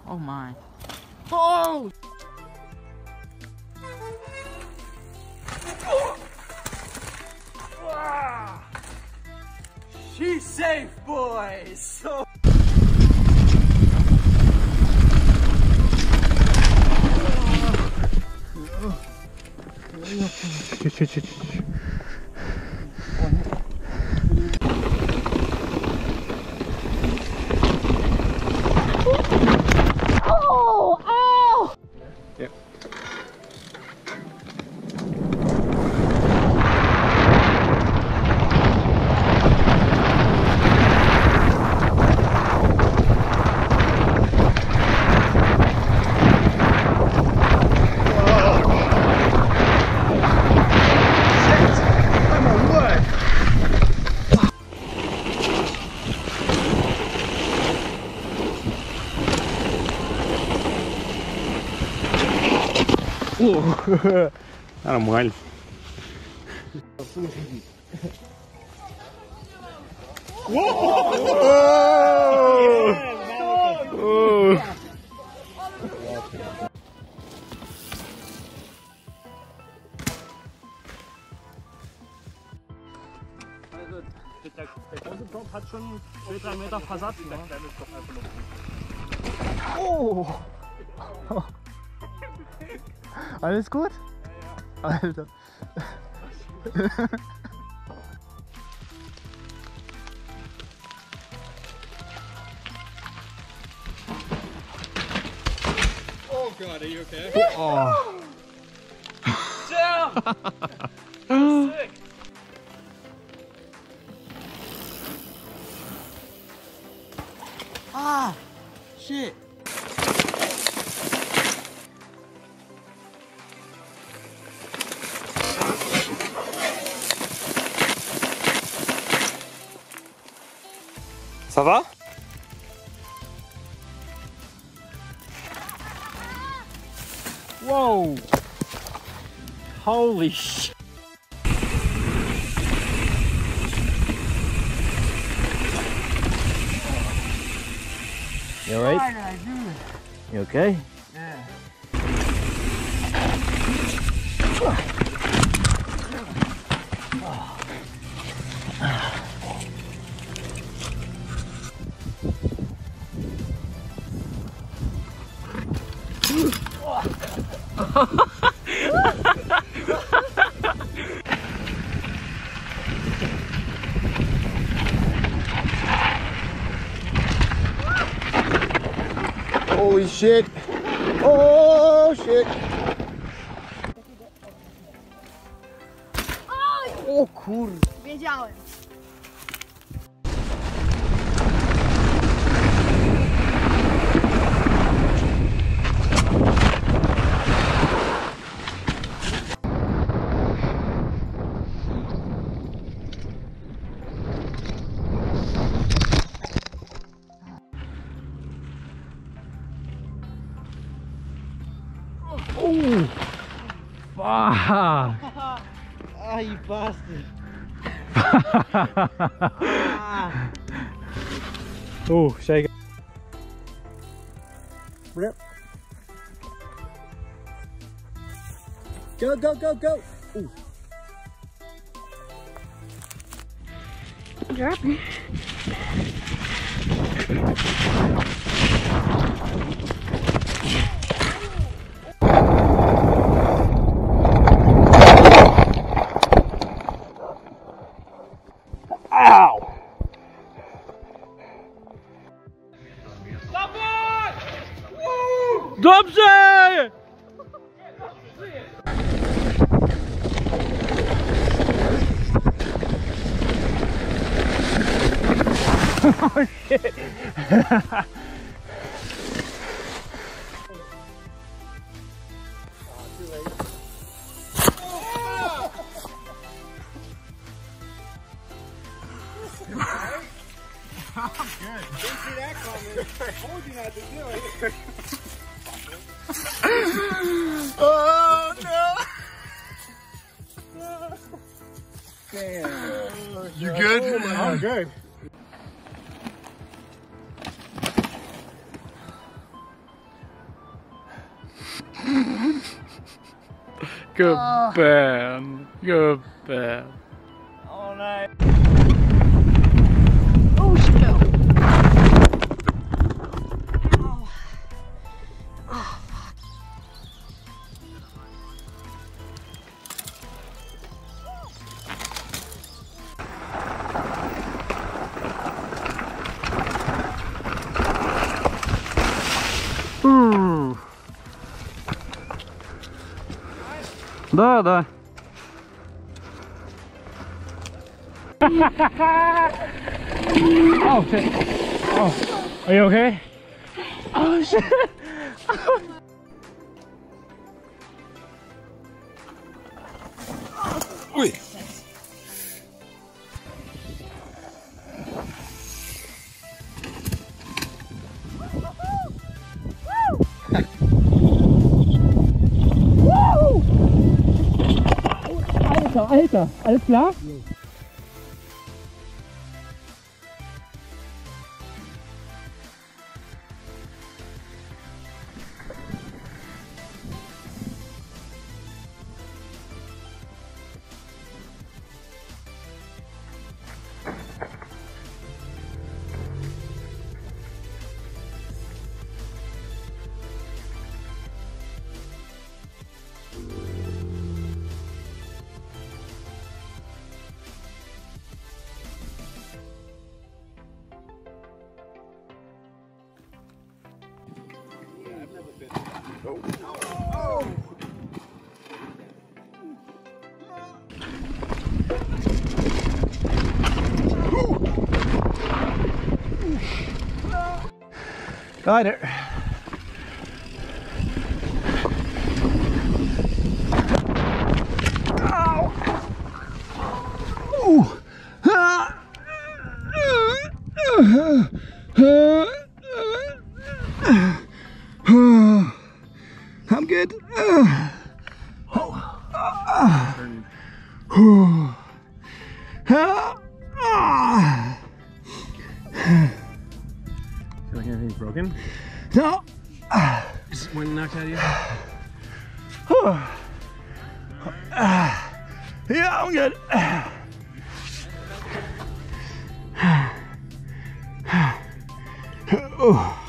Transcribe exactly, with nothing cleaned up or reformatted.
Oh my. Oh! She's safe, boys! So Чуть-чуть, чуть-чуть. Oh! Ow! Yep. Нормально. Der große Drop hat schon zwei, drei Meter versatzt. Der kleine ist doch einfach noch. Oh! Alles gut? Ja, ja. Alter. Oh God, are you okay? Oh. Damn! Sick! Ah! Shit! Ça va? Whoa! Holy sh! You alright? Why did I do it? You okay? Yeah. Holy shit! Oh shit! O kur... Wiedziałem. Oh! Fuck! Ah, you bastard! Ah. Oh, shake it. Rip. Go, go, go, go! Ooh. Drop me. Ow! Dobrze! Oh shit! I'm good. Didn't see that coming. I told you not to do it. Oh no! Damn. You good? I'm good. Gubben, gubben. Åh nej. Oh shit. Uh. Да, да. Oh shit. Oh, are you okay? Oh shit. Ui. Alter, Alter, alles klar? Got it. Ow. Ooh. Ah. I'm good. Oh. Feel like anything's broken? No. Just wind knocked out of you? Yeah, I'm good. Oh.